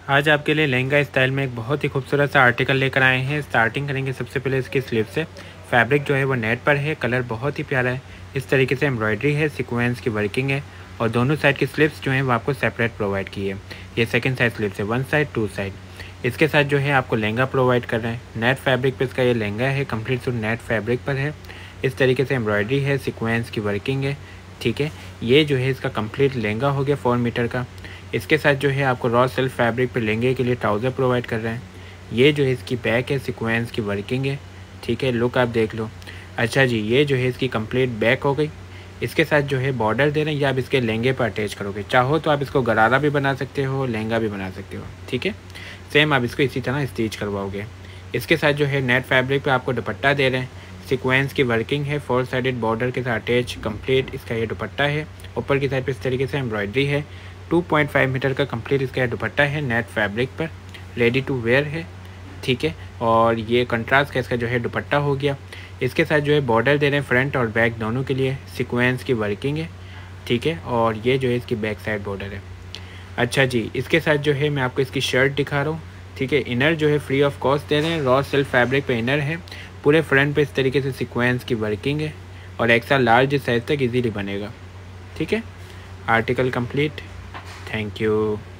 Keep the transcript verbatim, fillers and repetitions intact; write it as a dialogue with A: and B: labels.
A: आज आपके लिए लहंगा स्टाइल में एक बहुत ही खूबसूरत सा आर्टिकल लेकर आए हैं। स्टार्टिंग करेंगे सबसे पहले इसकी स्लीव से। फैब्रिक जो है वो नेट पर है, कलर बहुत ही प्यारा है। इस तरीके से एम्ब्रॉयडरी है, सीक्वेंस की वर्किंग है और दोनों साइड की स्लीव्स जो हैं वो आपको सेपरेट प्रोवाइड की है। ये सेकंड साइड स्लीव्स है, वन साइड टू साइड। इसके साथ जो है आपको लहंगा प्रोवाइड कर रहे हैं। नेट फैब्रिक पर इसका ये लहंगा है, कम्प्लीट सूट नेट फैब्रिक पर है। इस तरीके से एम्ब्रॉयडरी है, सीक्वेंस की वर्किंग है। ठीक है, ये जो है इसका कंप्लीट लहंगा हो गया फोर मीटर का। इसके साथ जो है आपको रॉ सिल्क फैब्रिक पे लहंगे के लिए ट्राउज़र प्रोवाइड कर रहे हैं। ये जो है इसकी बैक है, सीक्वेंस की वर्किंग है। ठीक है, लुक आप देख लो। अच्छा जी, ये जो है इसकी कंप्लीट बैक हो गई। इसके साथ जो है बॉर्डर दे रहे हैं, या आप इसके लहंगे पर अटैच करोगे। चाहो तो आप इसको गरारा भी बना सकते हो, लहंगा भी बना सकते हो। ठीक है, सेम आप इसको इसी तरह स्टिच करवाओगे। इसके साथ जो है नेट फैब्रिक पे आपको दुपट्टा दे रहे हैं। सीक्वेंस की वर्किंग है, फोर साइडेड बॉर्डर के साथ अटैच कंप्लीट इसका ये दुपट्टा है। ऊपर की साइड पे इस तरीके से एम्ब्रॉयडरी है। टू पॉइंट फाइव मीटर का कंप्लीट इसका दुपट्टा है, नेट फैब्रिक पर, रेडी टू वेयर है। ठीक है, और ये कंट्रास्ट का इसका जो है दुपट्टा हो गया। इसके साथ जो है बॉर्डर दे रहे हैं फ्रंट और बैक दोनों के लिए, सीक्वेंस की वर्किंग है। ठीक है, और ये जो है इसकी बैक साइड बॉर्डर है। अच्छा जी, इसके साथ जो है मैं आपको इसकी शर्ट दिखा रहा हूँ। ठीक है, इनर जो है फ्री ऑफ कॉस्ट दे रहे हैं, रॉ सिल्क फैब्रिक पे इनर है। पूरे फ्रंट पे इस तरीके से सीक्वेंस की वर्किंग है और एक्स्ट्रा लार्ज साइज तक इजीली बनेगा। ठीक है, आर्टिकल कंप्लीट। Thank you.